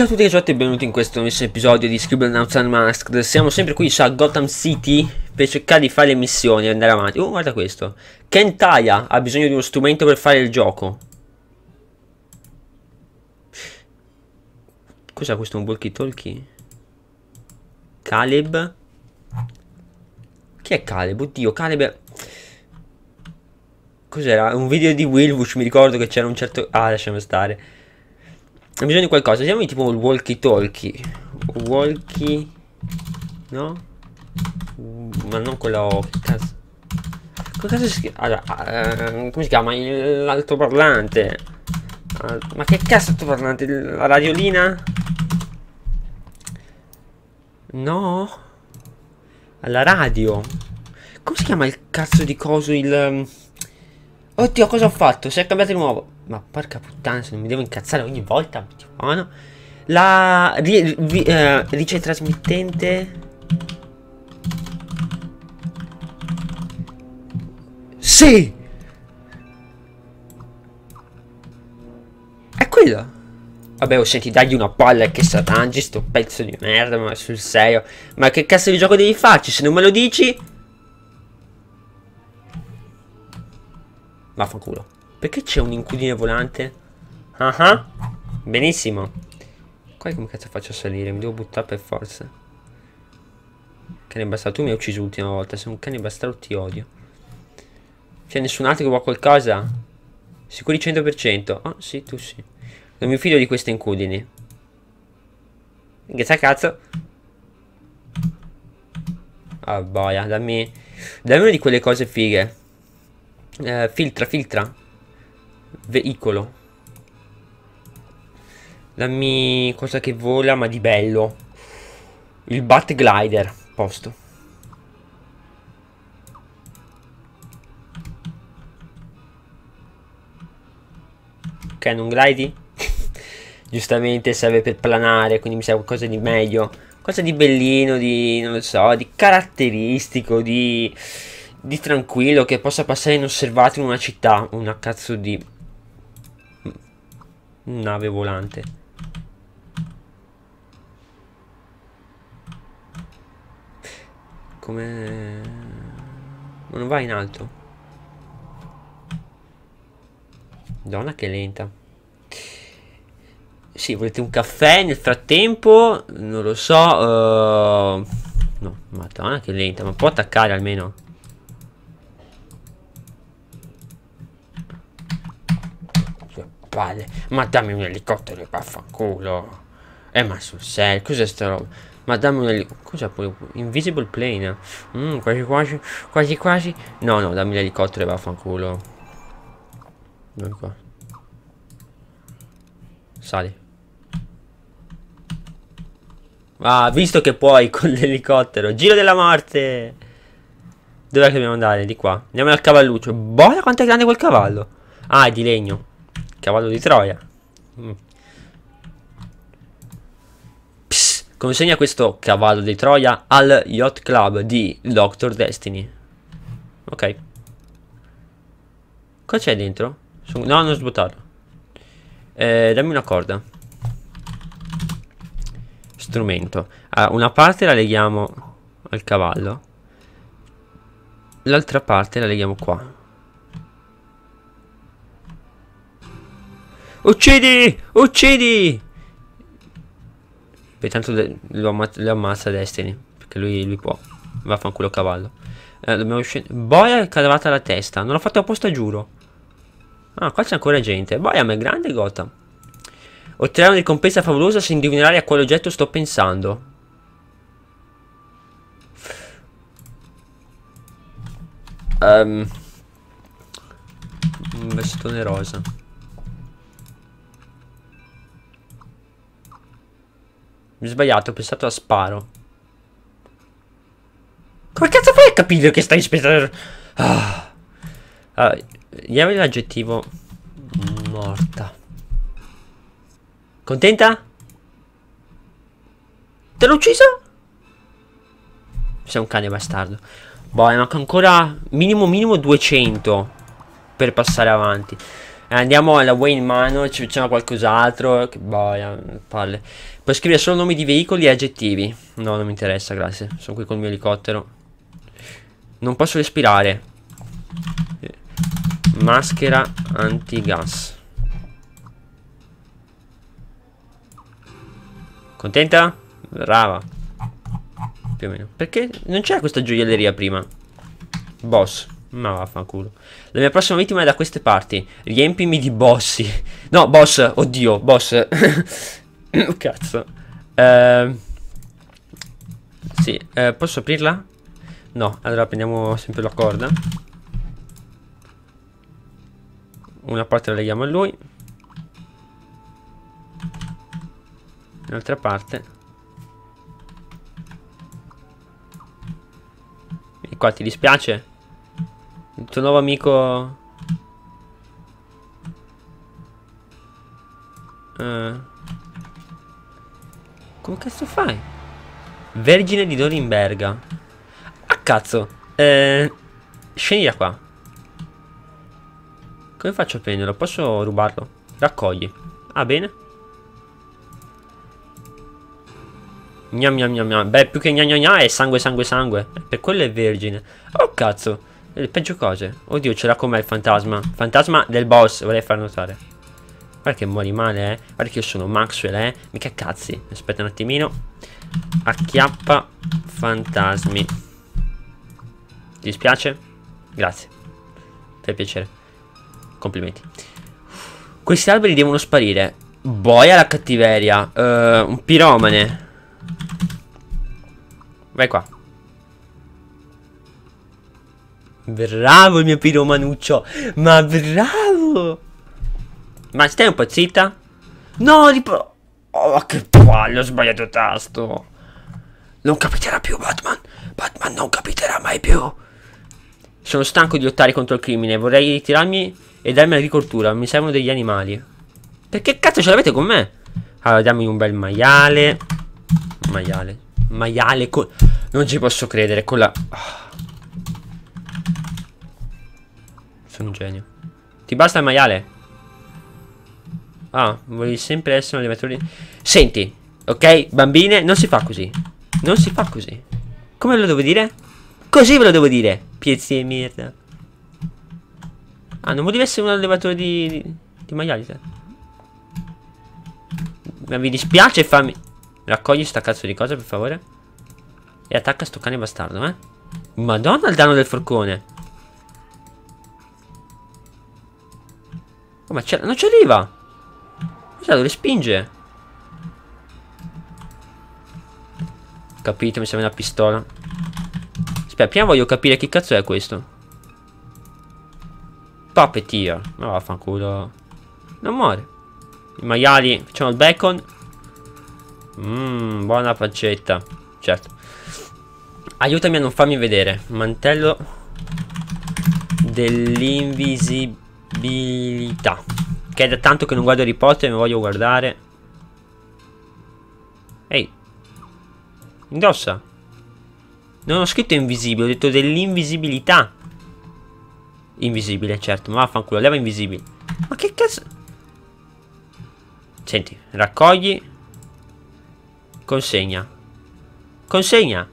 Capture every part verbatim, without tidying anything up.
Ciao a tutti ragazzi e benvenuti in questo nuovo episodio di Scribblenauts Unmasked. Siamo sempre qui a Gotham City per cercare di fare le missioni e andare avanti. Oh, guarda questo. Kentaya ha bisogno di uno strumento per fare il gioco. Cos'è questo? Un walkie talkie? Caleb? Chi è Caleb? Oddio, Caleb è... Cos'era? Un video di Wilbush, mi ricordo che c'era un certo... Ah, lasciamo stare. Ha bisogno di qualcosa. Siamo tipo il walkie talkie. Walkie... No? Ma non quello... Che cazzo? Come cazzo si chiama? Allora, uh, come si chiama? L'altoparlante. Uh, ma che cazzo altoparlante? La radiolina? No? Alla radio? Come si chiama il cazzo di coso? Il... Um... Oddio, cosa ho fatto? Si è cambiato di nuovo. Ma porca puttana, se non mi devo incazzare ogni volta. Oh, no. La ri, ri, uh, ricetrasmittente. Sì! È quello. Vabbè, oh, senti, dagli una palla che s'arrangi sto pezzo di merda, ma sul serio. Ma che cazzo di gioco devi farci? Se non me lo dici... Vaffanculo. Perché c'è un incudine volante? Ah ah. Benissimo. Qua come cazzo faccio a salire? Mi devo buttare per forza. Cane bastardo, tu mi hai ucciso l'ultima volta. Sei un cane bastardo, ti odio. C'è nessun altro che vuole qualcosa? Sicuri cento per cento. Oh sì, tu sì. Non mi fido di queste incudini. Che sa cazzo? Ah boia, dammi. Dammi una di quelle cose fighe. Uh, filtra, filtra. Veicolo. Dammi cosa che vola ma di bello. Il Bat Glider. Posto. Ok, non glidi? Giustamente serve per planare, quindi mi serve qualcosa di meglio. Qualcosa di bellino, di... non lo so, di caratteristico, di... di tranquillo, che possa passare inosservato in una città. Una cazzo di... nave volante. Come... ma non va in alto. Donna che lenta. Sì, volete un caffè nel frattempo? Non lo so. uh... No, madonna che lenta. Ma può attaccare almeno? Palle. Ma dammi un elicottero e vaffanculo. Eh ma sul serio, cos'è sta roba? Ma dammi un elicottero. Cos'è pure? Invisible plane. Mm, quasi quasi. Quasi quasi. No, no, dammi l'elicottero e vaffanculo. Non qua. Sali. Ah, visto che puoi con l'elicottero. Giro della morte. Dov'è che dobbiamo andare? Di qua. Andiamo al cavalluccio. Boia quanto è grande quel cavallo. Ah, è di legno. Cavallo di Troia. mm. Psst, consegna questo cavallo di Troia al Yacht Club di doctor Destiny. Ok. Cosa c'è dentro? No, non sbuttarlo. eh, Dammi una corda. Strumento. Allora, una parte la leghiamo al cavallo. L'altra parte la leghiamo qua. Uccidi! Uccidi! Beh, tanto lo, amma lo ammazza Destiny. Perché lui, lui può. Vaffanculo cavallo. Eh, dobbiamo scendere. Boia è cavata la testa. Non l'ho fatto apposta, giuro. Ah, qua c'è ancora gente. Boia, ma è grande Gotham. Otterrà una ricompensa favolosa se indovinerai a quale oggetto sto pensando. Um, un vestone rosa. Mi ho sbagliato, ho pensato a sparo. Come cazzo fai a capire che stai aspettando? Ah. Allora, diamo l'aggettivo morta. Contenta? Te l'ho uccisa? Sei un cane bastardo. Boh, manca ancora minimo minimo duecento per passare avanti. Andiamo alla way in mano, ci facciamo qualcos'altro. Che boia, palle. Puoi scrivere solo nomi di veicoli e aggettivi. No, non mi interessa, grazie. Sono qui col mio elicottero. Non posso respirare. Maschera antigas. Contenta? Brava. Più o meno. Perché non c'era questa gioielleria prima? Boss. Ma vaffanculo. La mia prossima vittima è da queste parti. Riempimi di bossi. No, boss. Oddio, boss. Cazzo. Eh, sì, eh, posso aprirla? No, allora prendiamo sempre la corda. Una parte la leghiamo a lui. L'altra parte. E qua ti dispiace? Il tuo nuovo amico... Uh. Come cazzo fai? Vergine di Norimberga. Ah cazzo. Eh, scendi da qua. Come faccio a prenderlo? Posso rubarlo? Raccogli. Ah bene. Gnam gnam gnam gnam. Beh, più che gna gna gna è sangue sangue sangue. Per quello è vergine. Oh cazzo. Le peggio cose. Oddio, ce l'ha con me il fantasma. Fantasma del boss, vorrei far notare. Guarda che muori male, eh. Guarda che io sono Maxwell, eh. Mica cazzi. Aspetta un attimino. Acchiappa fantasmi. Ti dispiace? Grazie. Fai piacere. Complimenti. Questi alberi devono sparire. Boia la cattiveria. uh, Un piromane. Vai qua. Bravo il mio piromanuccio. Ma bravo. Ma stai un po' zitta? No, tipo... Oh, che palle, ho sbagliato tasto. Non capiterà più, Batman. Batman non capiterà mai più. Sono stanco di lottare contro il crimine. Vorrei ritirarmi e darmi l'agricoltura. Mi servono degli animali. Perché cazzo ce l'avete con me? Allora, dammi un bel maiale. Maiale. Maiale con... Non ci posso credere, con la... Oh. Sono un genio. Ti basta il maiale? Ah, volevi sempre essere un allevatore. Senti, ok, bambine, non si fa così. Non si fa così. Come ve lo devo dire? Così ve lo devo dire. Piezzi e merda. Ah, non volevi essere un allevatore di, di, di maiali, te? Ma vi dispiace, fammi... Raccogli sta cazzo di cosa, per favore. E attacca sto cane bastardo, eh. Madonna il danno del forcone. Oh, ma non ci arriva. Cosa dove spinge? Capito, mi serve una pistola. Aspetta, prima voglio capire che cazzo è questo. Puppeteer. Ma vaffanculo. Non muore. I maiali, facciamo il bacon. Mmm, buona pancetta. Certo. Aiutami a non farmi vedere. Mantello dell'invisibilità. Che è da tanto che non guardo Harry Potter e mi voglio guardare. Ehi. Indossa. Non ho scritto invisibile, ho detto dell'invisibilità. Invisibile, certo, ma vaffanculo, leva invisibile. Ma che cazzo? Senti, raccogli. Consegna. Consegna.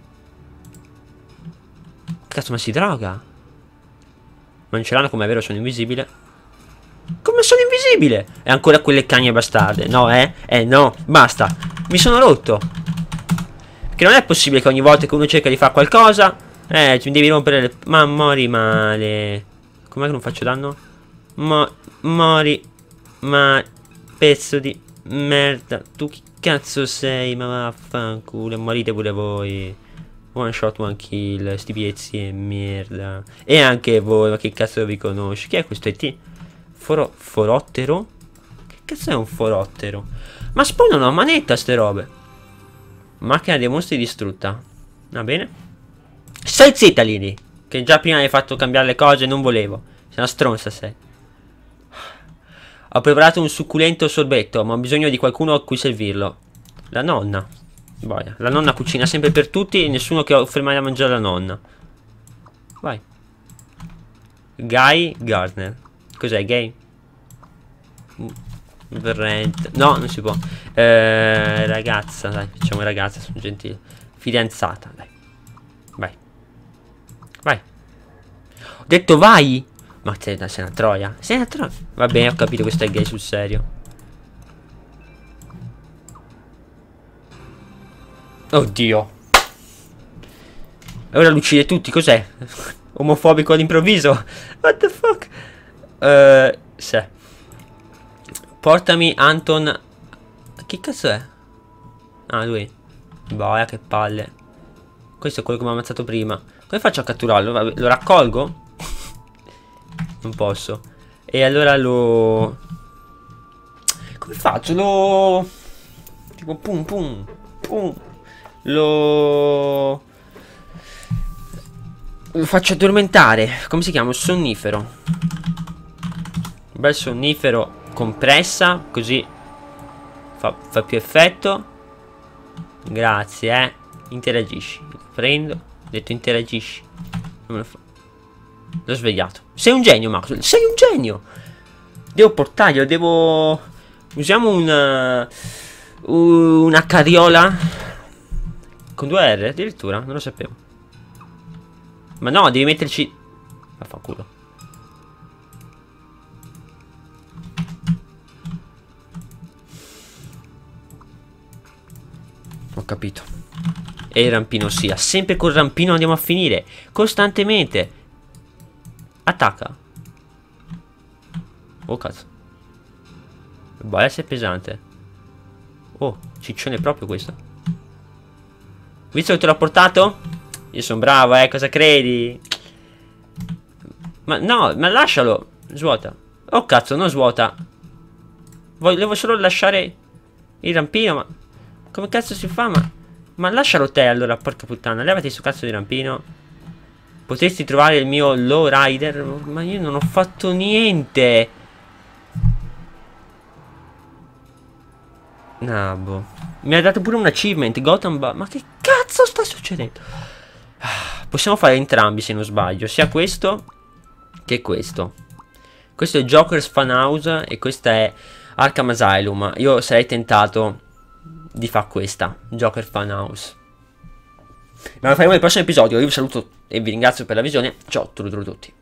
Cazzo, ma si droga? Ma non ce l'hanno, come è vero, sono invisibile. Come sono invisibile? E ancora quelle cagne bastarde. No, eh? Eh, no, basta. Mi sono rotto. Che non è possibile che ogni volta che uno cerca di fare qualcosa, eh, mi devi rompere le... Ma mori male. Com'è che non faccio danno? Mo mori. Ma... Pezzo di... Merda. Tu chi cazzo sei? Ma vaffanculo. Morite pure voi. One shot, one kill. Sti piezzi e merda. E anche voi. Ma che cazzo vi conosci? Chi è questo? E ti... Foro... Forottero? Che cazzo è un forottero? Ma spawnano a manetta ste robe. Macchina dei mostri distrutta. Va bene. Stai zitta Lily. Che già prima hai fatto cambiare le cose. Non volevo. Sei una stronza sei. Ho preparato un succulento sorbetto, ma ho bisogno di qualcuno a cui servirlo. La nonna. Boia. La nonna cucina sempre per tutti e nessuno che offre mai da mangiare alla nonna. Vai. Guy Gardner. Cos'è, gay? Verrente. No, non si può. Eh, ragazza, dai, facciamo ragazza, sono gentile. Fidanzata, dai. Vai. Vai. Ho detto vai. Ma sei, sei una troia. Sei una troia. Va bene, ho capito, questo è gay sul serio. Oddio. E ora lo uccide tutti, cos'è? Omofobico all'improvviso. What the fuck? Uh, se. Portami Anton. Che cazzo è? Ah, lui. Boia, che palle. Questo è quello che mi ha ammazzato prima. Come faccio a catturarlo? Vabbè, lo raccolgo? Non posso. E allora lo... Come faccio? Lo... Tipo pum pum pum. Lo... Lo faccio addormentare. Come si chiama? Un sonnifero. Un bel sonnifero compressa. Così fa, fa più effetto. Grazie, eh. Interagisci. Lo prendo. Ho detto interagisci. Non me lo fa. L'ho svegliato. Sei un genio, Maxwell. Sei un genio. Devo portarglielo. Devo... Usiamo una... Una carriola. Con due R addirittura. Non lo sapevo. Ma no, devi metterci... Vaffanculo. Ho capito. E il rampino sia. Sempre col rampino andiamo a finire. Costantemente. Attacca. Oh cazzo. Vuole essere pesante. Oh, ciccione proprio questo. Visto che te l'ho portato? Io sono bravo, eh, cosa credi? Ma no, ma lascialo. Svuota. Oh cazzo, non svuota. Volevo solo lasciare il rampino, ma... Come cazzo si fa, ma... Ma lascialo te allora, porca puttana. Levati sto cazzo di rampino. Potresti trovare il mio low rider. Ma io non ho fatto niente. Ah, boh. Mi ha dato pure un achievement, Gotham Ba... Ma che cazzo sta succedendo? Possiamo fare entrambi se non sbaglio. Sia questo che questo. Questo è Joker's Funhouse e questa è Arkham Asylum. Io sarei tentato di fare questa, Joker Funhouse. Ma lo faremo nel prossimo episodio. Io vi saluto e vi ringrazio per la visione. Ciao a tutti.